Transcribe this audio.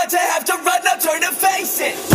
about to have to run, now turn to face it.